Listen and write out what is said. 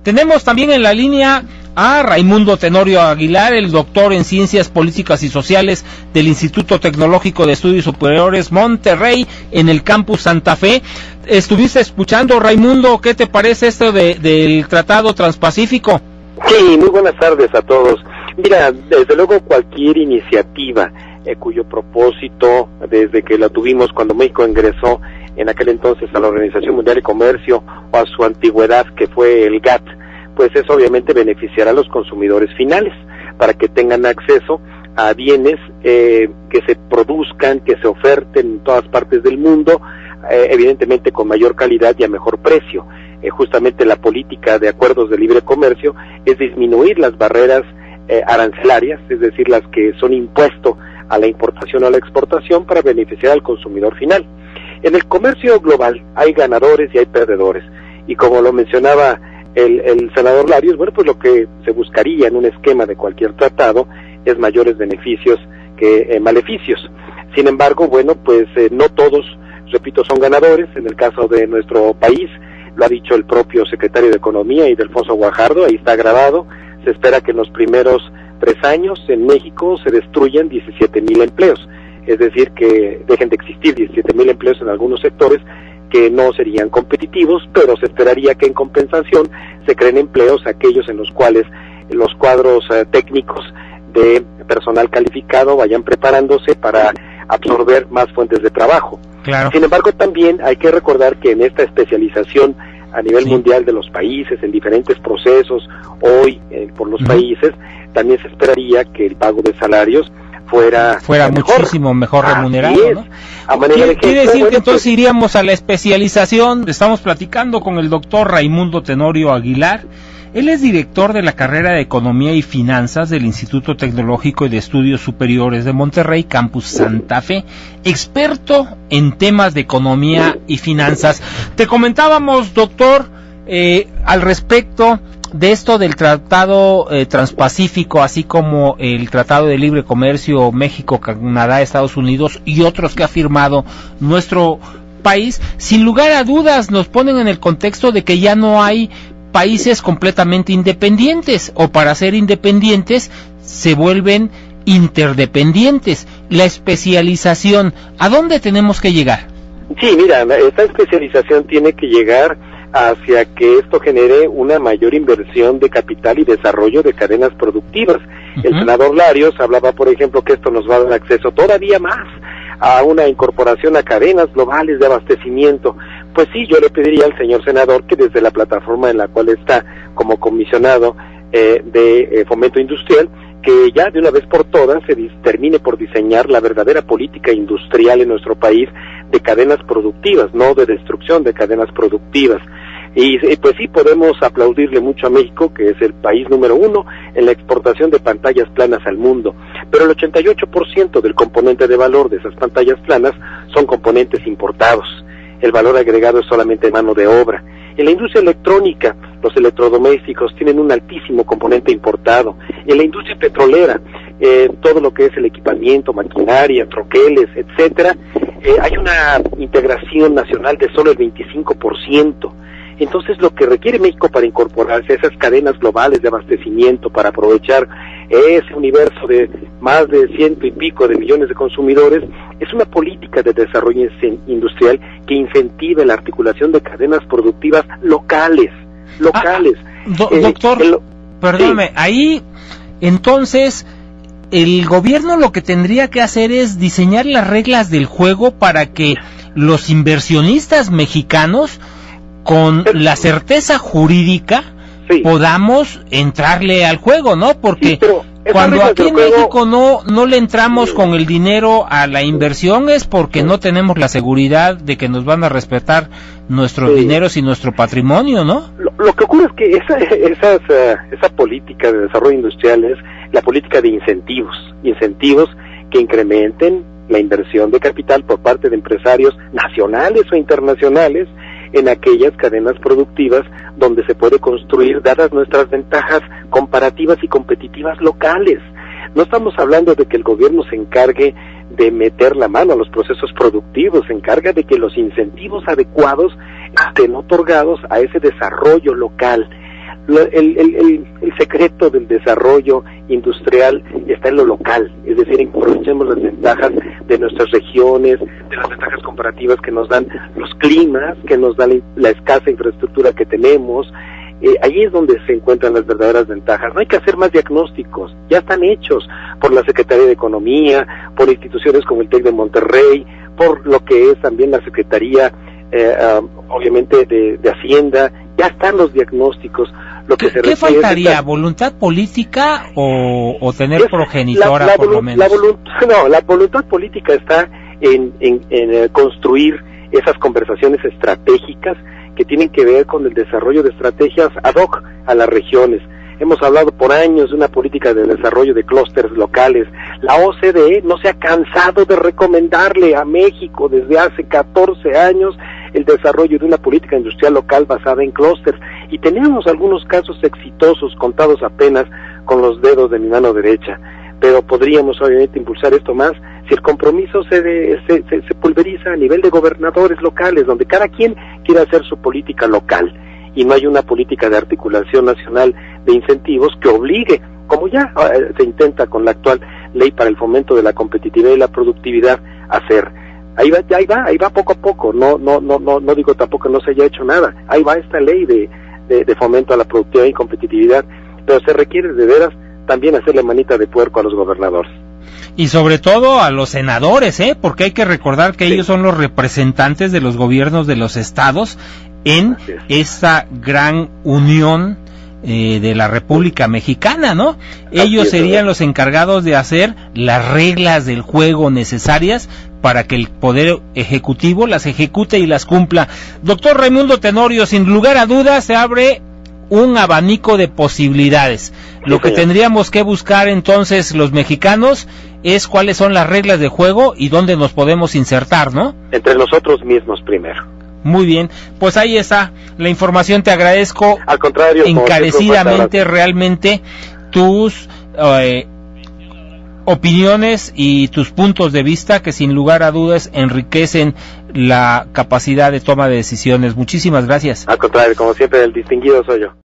Tenemos también en la línea a Raimundo Tenorio Aguilar, el doctor en Ciencias Políticas y Sociales del Instituto Tecnológico de Estudios Superiores Monterrey, en el campus Santa Fe. ¿Estuviste escuchando, Raimundo? ¿Qué te parece esto del Tratado Transpacífico? Sí, muy buenas tardes a todos. Mira, desde luego cualquier iniciativa cuyo propósito, desde que la tuvimos cuando México ingresó en aquel entonces a la Organización Mundial de Comercio, o a su antigüedad que fue el GATT, pues eso obviamente beneficiará a los consumidores finales, para que tengan acceso a bienes que se produzcan, que se oferten en todas partes del mundo, evidentemente con mayor calidad y a mejor precio. Justamente la política de acuerdos de libre comercio es disminuir las barreras arancelarias, es decir, las que son impuesto a la importación o a la exportación, para beneficiar al consumidor final. En el comercio global hay ganadores y hay perdedores, y como lo mencionaba el senador Larios, bueno, pues lo que se buscaría en un esquema de cualquier tratado es mayores beneficios que maleficios. Sin embargo, bueno, pues no todos, repito, son ganadores. En el caso de nuestro país, lo ha dicho el propio secretario de Economía, Ildefonso Guajardo, ahí está grabado, se espera que en los primeros 3 años en México se destruyan 17,000 empleos, es decir, que dejen de existir 17,000 empleos en algunos sectores que no serían competitivos, pero se esperaría que en compensación se creen empleos aquellos en los cuales los cuadros técnicos de personal calificado vayan preparándose para absorber más fuentes de trabajo. Claro. Sin embargo, también hay que recordar que en esta especialización a nivel mundial de los países, en diferentes procesos, hoy por los países, también se esperaría que el pago de salarios fuera muchísimo mejor remunerado, ¿no? Quiere decir que entonces iríamos a la especialización. Estamos platicando con el doctor Raimundo Tenorio Aguilar. Él es director de la carrera de Economía y Finanzas del Instituto Tecnológico y de Estudios Superiores de Monterrey, campus Santa Fe, experto en temas de economía y finanzas. Te comentábamos, doctor, al respecto de esto del Tratado Transpacífico, así como el Tratado de Libre Comercio México, Canadá, Estados Unidos y otros que ha firmado nuestro país. Sin lugar a dudas nos ponen en el contexto de que ya no hay países completamente independientes, o para ser independientes se vuelven interdependientes. La especialización, ¿a dónde tenemos que llegar? Sí, mira, esta especialización tiene que llegar hacia que esto genere una mayor inversión de capital y desarrollo de cadenas productivas. El senador Larios hablaba, por ejemplo, que esto nos va a dar acceso todavía más a una incorporación a cadenas globales de abastecimiento. Pues sí, yo le pediría al señor senador que desde la plataforma en la cual está como comisionado de fomento industrial, que ya de una vez por todas se termine por diseñar la verdadera política industrial en nuestro país de cadenas productivas, no de destrucción de cadenas productivas. Y pues sí, podemos aplaudirle mucho a México, que es el país número 1 en la exportación de pantallas planas al mundo, pero el 88% del componente de valor de esas pantallas planas son componentes importados. El valor agregado es solamente mano de obra. En la industria electrónica, los electrodomésticos tienen un altísimo componente importado. En la industria petrolera, todo lo que es el equipamiento, maquinaria, troqueles, etcétera, hay una integración nacional de solo el 25%. Entonces, lo que requiere México para incorporarse a esas cadenas globales de abastecimiento, para aprovechar ese universo de más de 100 y pico de millones de consumidores, es una política de desarrollo industrial que incentive la articulación de cadenas productivas locales. Doctor, perdóname, sí. Ahí, entonces, el gobierno lo que tendría que hacer es diseñar las reglas del juego para que los inversionistas mexicanos, con la certeza jurídica, podamos entrarle al juego, ¿no? Porque cuando aquí en México no le entramos con el dinero a la inversión es porque no tenemos la seguridad de que nos van a respetar nuestros dineros y nuestro patrimonio, ¿no? Lo que ocurre es que esa política de desarrollo industrial es la política de incentivos que incrementen la inversión de capital por parte de empresarios nacionales o internacionales en aquellas cadenas productivas donde se puede construir, dadas nuestras ventajas comparativas y competitivas locales. No estamos hablando de que el gobierno se encargue de meter la mano a los procesos productivos, se encarga de que los incentivos adecuados estén otorgados a ese desarrollo local. el secreto del desarrollo industrial está en lo local, es decir, aprovechemos las ventajas de nuestras regiones, de las ventajas comparativas que nos dan los climas, que nos dan la escasa infraestructura que tenemos. Ahí es donde se encuentran las verdaderas ventajas. No hay que hacer más diagnósticos, ya están hechos por la Secretaría de Economía, por instituciones como el TEC de Monterrey, por lo que es también la Secretaría, obviamente, de Hacienda. Ya están los diagnósticos. Lo que ¿Qué faltaría? ¿Voluntad política o tener progenitora, por lo menos? La voluntad política está en construir esas conversaciones estratégicas que tienen que ver con el desarrollo de estrategias ad hoc a las regiones. Hemos hablado por años de una política de desarrollo de clústeres locales. La OCDE no se ha cansado de recomendarle a México desde hace 14 años el desarrollo de una política industrial local basada en clústeres. Y tenemos algunos casos exitosos contados apenas con los dedos de mi mano derecha. Pero podríamos obviamente impulsar esto más si el compromiso se pulveriza a nivel de gobernadores locales, donde cada quien quiera hacer su política local y no hay una política de articulación nacional de incentivos que obligue, como ya se intenta con la actual ley para el fomento de la competitividad y la productividad, a hacer. Ahí va poco a poco. No digo tampoco que no se haya hecho nada. Ahí va esta ley de fomento a la productividad y competitividad, pero se requiere de veras también hacerle manita de puerco a los gobernadores. Y sobre todo a los senadores, porque hay que recordar que ellos son los representantes de los gobiernos de los estados en esa gran unión de la República Mexicana, ¿no? Ellos serían los encargados de hacer las reglas del juego necesarias para que el Poder Ejecutivo las ejecute y las cumpla. Doctor Raimundo Tenorio, sin lugar a dudas se abre un abanico de posibilidades. Lo que tendríamos que buscar entonces los mexicanos es cuáles son las reglas de juego y dónde nos podemos insertar, ¿no? Entre nosotros mismos primero. Muy bien, pues ahí está la información. Te agradezco al contrario encarecidamente realmente tus opiniones y tus puntos de vista que sin lugar a dudas enriquecen la capacidad de toma de decisiones. Muchísimas gracias. Al contrario, como siempre, el distinguido soy yo.